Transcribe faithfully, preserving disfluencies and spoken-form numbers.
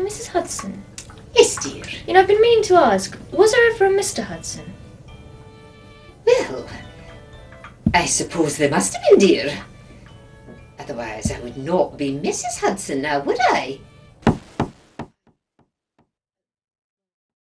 Missus Hudson? Yes, dear. You know, I've been meaning to ask, was there ever a Mister Hudson? Well, I suppose there must have been, dear. Otherwise I would not be Missus Hudson now, would I?